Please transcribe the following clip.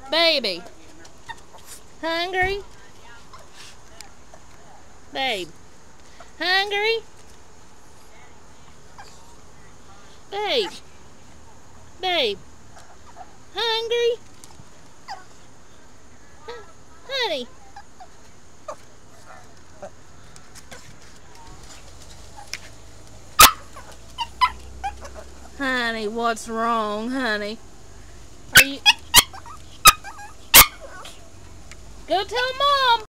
Baby. Hungry? Babe. Hungry? Babe. Babe. Hungry? Honey. Honey, what's wrong, honey? Are you... Go tell Mom!